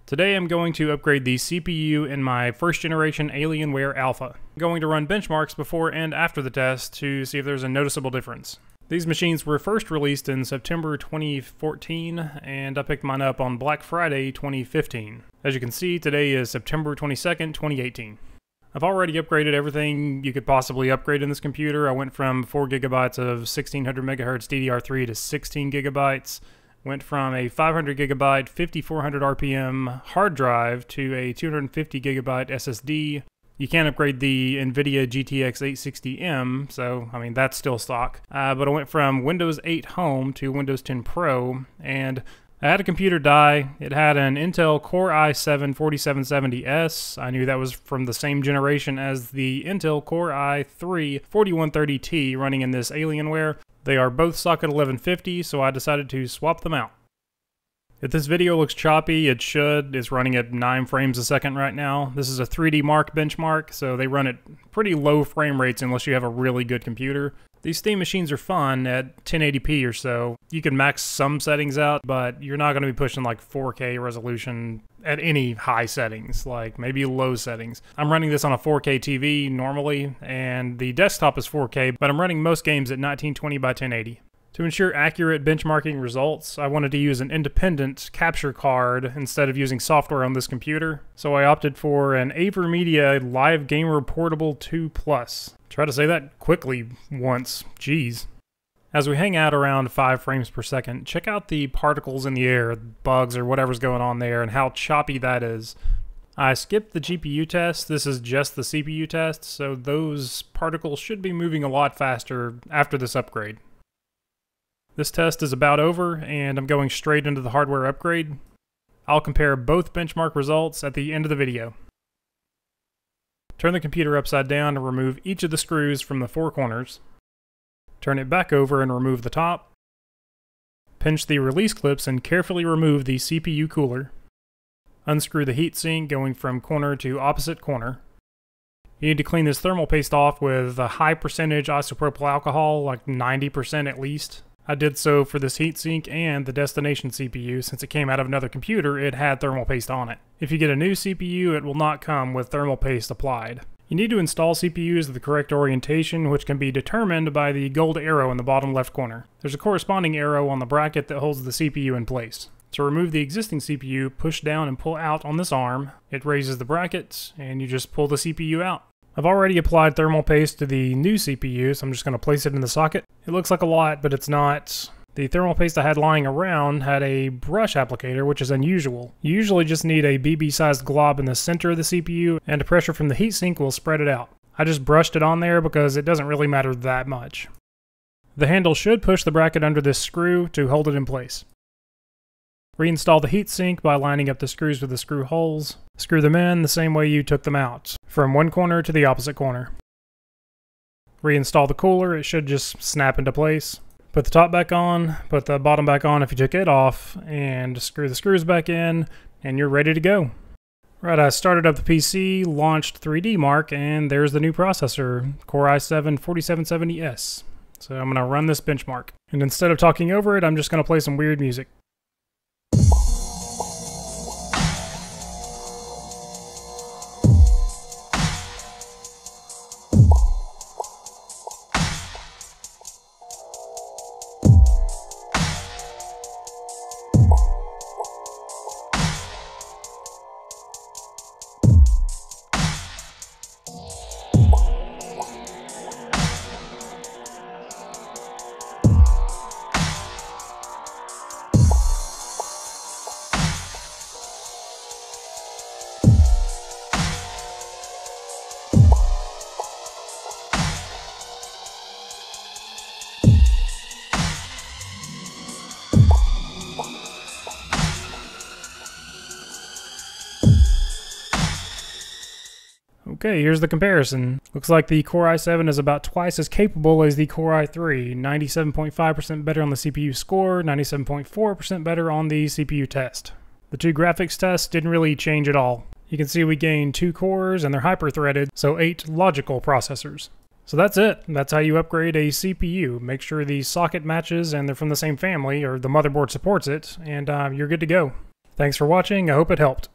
Today I'm going to upgrade the CPU in my first generation Alienware Alpha. I'm going to run benchmarks before and after the test to see if there's a noticeable difference. These machines were first released in September 2014, and I picked mine up on Black Friday 2015. As you can see, today is September 22nd, 2018. I've already upgraded everything you could possibly upgrade in this computer. I went from 4 gigabytes of 1600 megahertz DDR3 to 16 gigabytes. Went from a 500 gigabyte 5400 RPM hard drive to a 250 gigabyte SSD. You can upgrade the NVIDIA GTX 860M, so I mean that's still stock. But I went from Windows 8 Home to Windows 10 Pro, and I had a computer die. It had an Intel Core i7 4770S. I knew that was from the same generation as the Intel Core i3 4130T running in this Alienware. They are both socket 1150, so I decided to swap them out. If this video looks choppy, it should. It's running at 9 frames a second right now. This is a 3D Mark benchmark, so they run at pretty low frame rates unless you have a really good computer. These Steam machines are fun at 1080p or so. You can max some settings out, but you're not going to be pushing like 4K resolution at any high settings, like maybe low settings. I'm running this on a 4K TV normally, and the desktop is 4K, but I'm running most games at 1920 by 1080. To ensure accurate benchmarking results, I wanted to use an independent capture card instead of using software on this computer, so I opted for an AverMedia Live Gamer Portable 2 Plus. Try to say that quickly once, jeez. As we hang out around 5 frames per second, check out the particles in the air, bugs or whatever's going on there, and how choppy that is. I skipped the GPU test. This is just the CPU test, so those particles should be moving a lot faster after this upgrade. This test is about over, and I'm going straight into the hardware upgrade. I'll compare both benchmark results at the end of the video. Turn the computer upside down and remove each of the screws from the 4 corners. Turn it back over and remove the top. Pinch the release clips and carefully remove the CPU cooler. Unscrew the heatsink going from corner to opposite corner. You need to clean this thermal paste off with a high percentage isopropyl alcohol, like 90% at least. I did so for this heatsink and the destination CPU. Since it came out of another computer, it had thermal paste on it. If you get a new CPU, it will not come with thermal paste applied. You need to install CPUs of the correct orientation, which can be determined by the gold arrow in the bottom left corner. There's a corresponding arrow on the bracket that holds the CPU in place. To remove the existing CPU, push down and pull out on this arm. It raises the bracket, and you just pull the CPU out. I've already applied thermal paste to the new CPU, so I'm just going to place it in the socket. It looks like a lot, but it's not. The thermal paste I had lying around had a brush applicator, which is unusual. You usually just need a BB-sized glob in the center of the CPU, and pressure from the heatsink will spread it out. I just brushed it on there because it doesn't really matter that much. The handle should push the bracket under this screw to hold it in place. Reinstall the heatsink by lining up the screws with the screw holes. Screw them in the same way you took them out, from one corner to the opposite corner. Reinstall the cooler, it should just snap into place. Put the top back on, put the bottom back on if you took it off, and screw the screws back in, and you're ready to go. Right, I started up the PC, launched 3D Mark, and there's the new processor, Core i7 4770S. So I'm going to run this benchmark. And instead of talking over it, I'm just going to play some weird music. Okay, here's the comparison. Looks like the Core i7 is about twice as capable as the Core i3, 97.5% better on the CPU score, 97.4% better on the CPU test. The two graphics tests didn't really change at all. You can see we gained 2 cores and they're hyper-threaded, so 8 logical processors. So that's it. That's how you upgrade a CPU. Make sure the socket matches and they're from the same family, or the motherboard supports it, and you're good to go. Thanks for watching. I hope it helped.